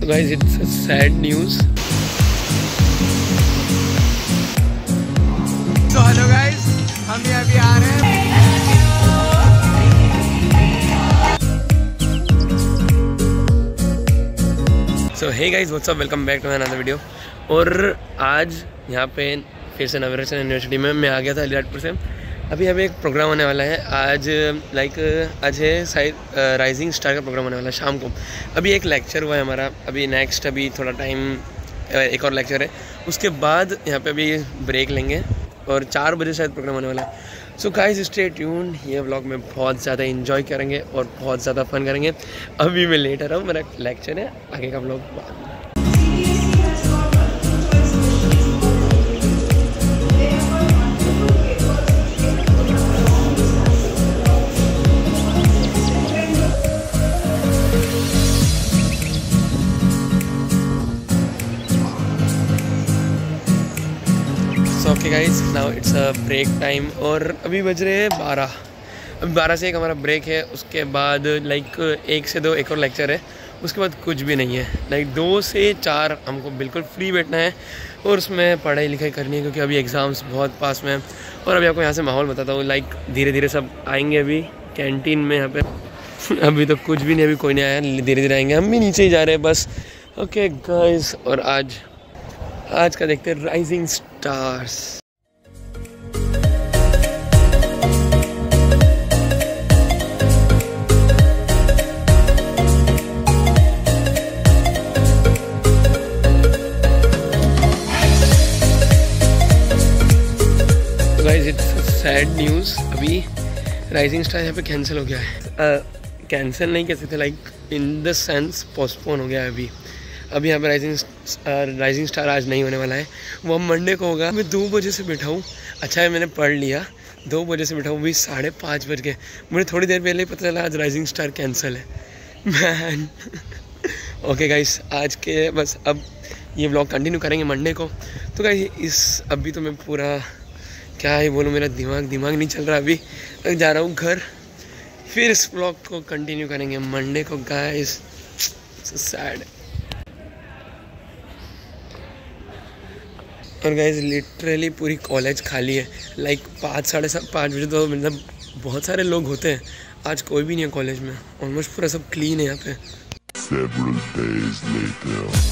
guys, it's a sad news. So hello guys, हम ये अभी आ रहे हैं। So hey guys, what's up? Welcome back to another video. और आज यहाँ पे फिर से नवरत्न यूनिवर्सिटी में मैं आ गया था अलीराजपुर से। अभी एक प्रोग्राम होने वाला है आज, आज है शायद राइजिंग स्टार का प्रोग्राम होने वाला है शाम को। अभी एक लेक्चर हुआ है हमारा, अभी नेक्स्ट अभी थोड़ा टाइम एक और लेक्चर है, उसके बाद यहाँ पे अभी ब्रेक लेंगे और 4 बजे शायद प्रोग्राम होने वाला है। सो गाइस स्टे ट्यून, ये व्लॉग में बहुत ज़्यादा एंजॉय करेंगे और बहुत ज़्यादा फन करेंगे। अभी मैं लेट आ रहा हूँ, मेरा लेक्चर है, आगे का व्लॉग बाद में। Okay guys, now it's a break time और अभी बज रहे हैं 12। अभी 12 से 1 हमारा ब्रेक है, उसके बाद 1 से 2 एक और लेक्चर है, उसके बाद कुछ भी नहीं है। 2 से 4 हमको बिल्कुल फ्री बैठना है और उसमें पढ़ाई लिखाई करनी है, क्योंकि अभी एग्ज़ाम्स बहुत पास में हैं। और अभी आपको यहाँ से माहौल बताता हूँ, धीरे धीरे सब आएंगे अभी कैंटीन में यहाँ पे। अभी तो कुछ भी नहीं, अभी कोई नहीं आया, धीरे धीरे आएंगे, हम भी नीचे ही जा रहे हैं बस। ओके गाइज, और आज का देखते हैं rising stars. Guys it's sad news, अभी राइजिंग स्टार यहाँ पे कैंसिल हो गया है। कैंसिल नहीं कह सकते, इन द सेंस पोस्टपोन हो गया है अभी यहाँ पे राइजिंग स्टार आज नहीं होने वाला है, वो मंडे को होगा। मैं 2 बजे से बैठा हूँ, अच्छा है मैंने पढ़ लिया, 2 बजे से बैठा हूँ, अभी 5:30 बज गए। मुझे थोड़ी देर पहले ही पता चला आज राइजिंग स्टार कैंसिल है, मैन। ओके गाइस, आज के बस अब ये व्लॉग कंटिन्यू करेंगे मंडे को। तो गाइस अभी तो मैं पूरा क्या ही बोलूँ, मेरा दिमाग नहीं चल रहा। अभी जा रहा हूँ घर, फिर इस व्लॉग को कंटिन्यू करेंगे मंडे को। Guys sad. और गाइस लिटरली पूरी कॉलेज खाली है, 5 बजे तो मतलब बहुत सारे लोग होते हैं, आज कोई भी नहीं है कॉलेज में, ऑलमोस्ट पूरा सब क्लीन है यहाँ पे। Several days later.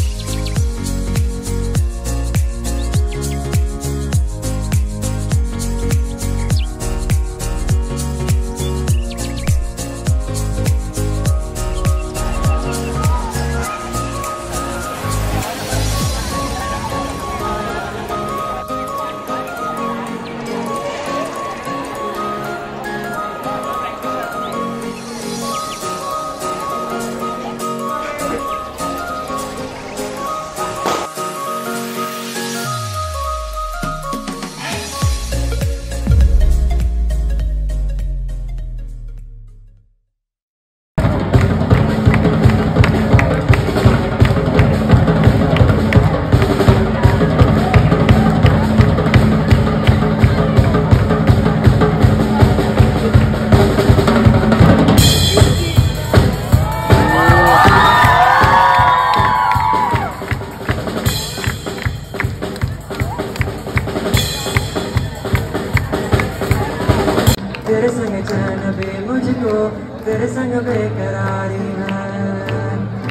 तेरे संग चैन भी मुझको, तेरे संग बेकरारी है।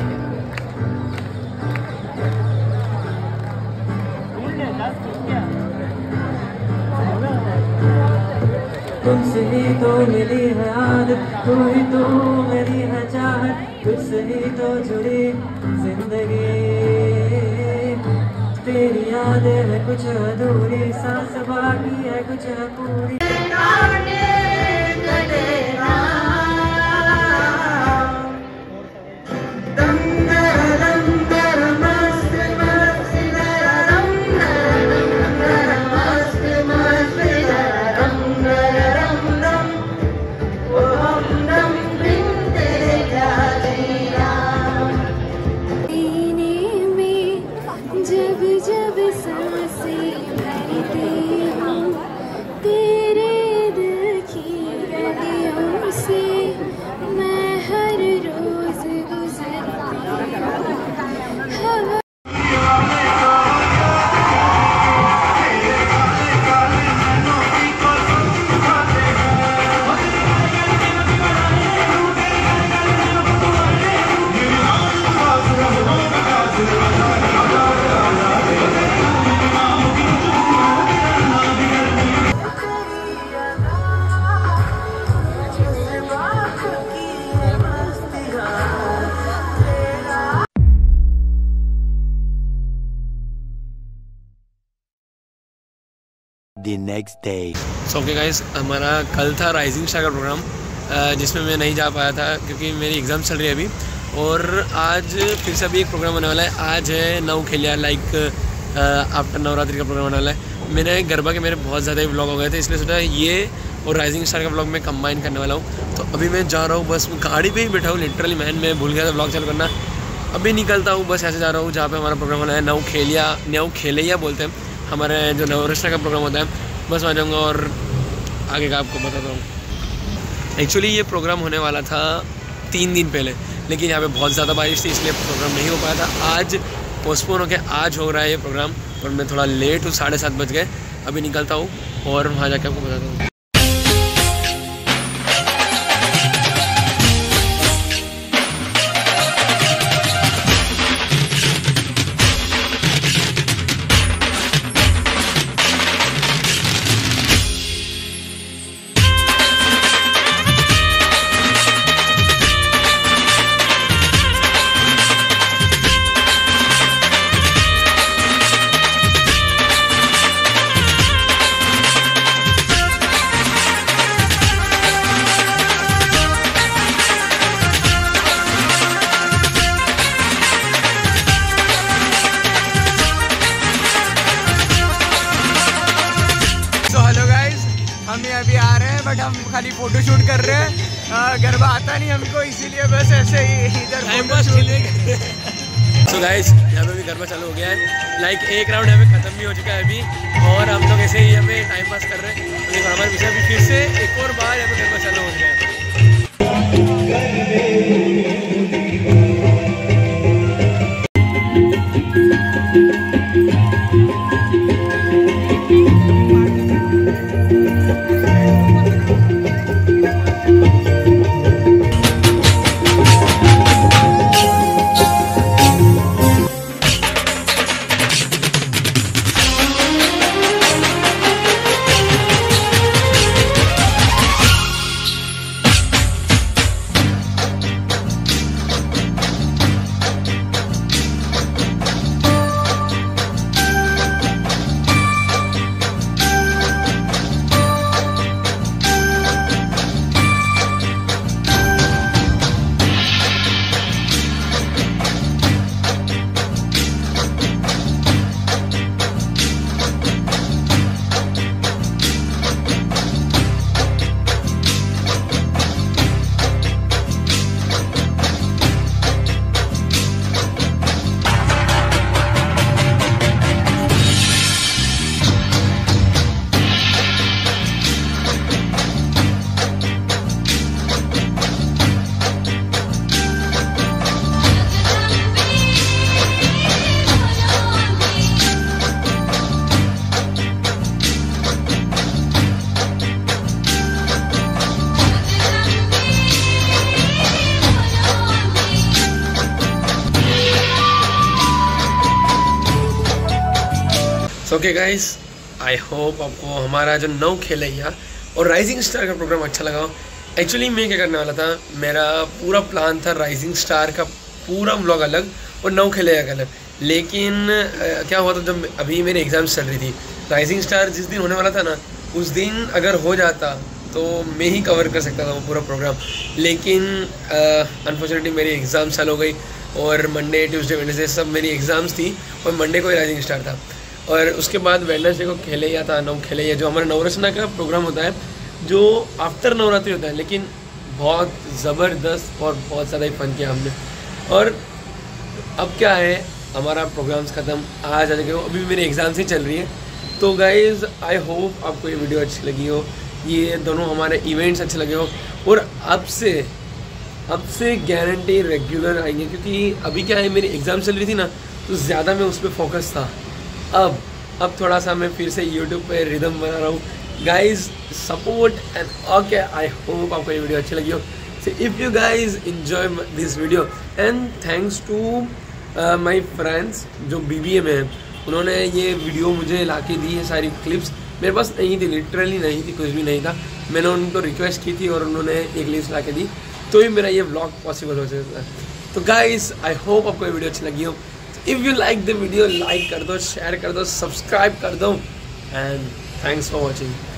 तुमसे ही तो मिली है आदत, तू ही तो मेरी है चाहत, तुझसे ही तो जुड़ी जिंदगी। तेरी यादें है कुछ अधूरी, सांस बाकी है कुछ है पूरी। तेरे दिल की गलियों से The next day. So okay guys, हमारा कल था राइजिंग स्टार का प्रोग्राम जिसमें मैं नहीं जा पाया था क्योंकि मेरी एग्ज़ाम चल रही है अभी। और आज फिर से अभी एक प्रोग्राम होने वाला है। आज है नौ खेलिया लाइक आफ्टर नवरात्रि का प्रोग्राम होने वाला है। मैंने गरबा के मेरे बहुत ज़्यादा ही व्लॉग हो गए थे, इसलिए सोचा ये और राइजिंग स्टार का व्लॉग मैं कंबाइन करने वाला हूँ। तो अभी मैं जा रहा हूँ, बस गाड़ी पे ही बैठा हूँ लिटरली मैं भूल गया था व्लॉग चालू करना। अभी निकलता हूँ, बस ऐसे जा रहा हूँ जहाँ पे हमारा प्रोग्राम होना है। नौ खेलिया बोलते हैं हमारे जो नवरात्रि का प्रोग्राम होता है। बस आ जाऊँगा और आगे का आपको बताता हूँ। एक्चुअली ये प्रोग्राम होने वाला था 3 दिन पहले, लेकिन यहाँ पे बहुत ज़्यादा बारिश थी इसलिए प्रोग्राम नहीं हो पाया था। आज पोस्टपोन होकर आज हो रहा है ये प्रोग्राम और मैं थोड़ा लेट हूँ, 7:30 बज गए। अभी निकलता हूँ और वहाँ जाके आपको बताता हूँ। हम अभी आ रहे हैं बट हम खाली फ़ोटो शूट कर रहे हैं। गरबा आता नहीं हमको, इसीलिए बस ऐसे ही इधर फोटो शूट। सो गाइस, यहाँ पे भी गरबा चालू हो गया है। लाइक एक राउंड यहाँ पे ख़त्म भी हो चुका है अभी और हम लोग ऐसे ही यहाँ पे टाइम पास कर रहे हैं। तो हमारे पीछे अभी फिर से एक और बार यहाँ पे गरबा चालू हो गया है। ओके गाइस, आई होप आपको हमारा जो नौ खेलैया और राइजिंग स्टार का प्रोग्राम अच्छा लगा हो। एक्चुअली मैं क्या करने वाला था, मेरा पूरा प्लान था राइजिंग स्टार का पूरा व्लॉग अलग और नौ खेलैया का अलग। लेकिन क्या हुआ था, जब अभी मेरी एग्ज़ाम्स चल रही थी, राइजिंग स्टार जिस दिन होने वाला था ना, उस दिन अगर हो जाता तो मैं ही कवर कर सकता था वो पूरा प्रोग्राम। लेकिन अनफॉर्चुनेटली मेरी एग्ज़ाम चालू हो गई और मंडे ट्यूसडे वेडनेसडे सब मेरी एग्ज़ाम्स थी और मंडे को ही राइजिंग स्टार था। और उसके बाद वेडनेसडे को खेलैया था, नौ खेलैया जो हमारा नवरत्न का प्रोग्राम होता है जो आफ्टर नवरात्रि होता है। लेकिन बहुत ज़बरदस्त और बहुत ज़्यादा ही फन किया हमने। और अब क्या है, हमारा प्रोग्राम्स ख़त्म, आज आ जाएगा, अभी मेरी एग्ज़ाम्स ही चल रही है। तो गाइज़ आई होप आपको ये वीडियो अच्छी लगी हो, ये दोनों हमारे इवेंट्स अच्छे लगे हो। और अब से गारंटी रेगुलर आएंगे, क्योंकि अभी क्या है, मेरी एग्ज़ाम चल रही थी ना, तो ज़्यादा मैं उस पर फोकस था। अब थोड़ा सा मैं फिर से यूट्यूब पे रिदम बना रहा हूँ। Guys support and okay, I hope आपको ये वीडियो अच्छी लगी हो। So if you guys enjoy this video and thanks to my friends जो BBA में हैं, उन्होंने ये वीडियो मुझे ला के दी है। सारी क्लिप्स मेरे पास नहीं थी, लिटरली नहीं थी, कुछ भी नहीं था। मैंने उनको रिक्वेस्ट की थी और उन्होंने एक लिस्ट ला के दी, तो ही मेरा ये व्लॉग पॉसिबल हो सकता है। तो गाइज आई होप आपको ये वीडियो अच्छी लगी हो। If you like the video, like कर दो, शेयर कर दो, सब्सक्राइब कर दो एंड थैंक्स फॉर वॉचिंग।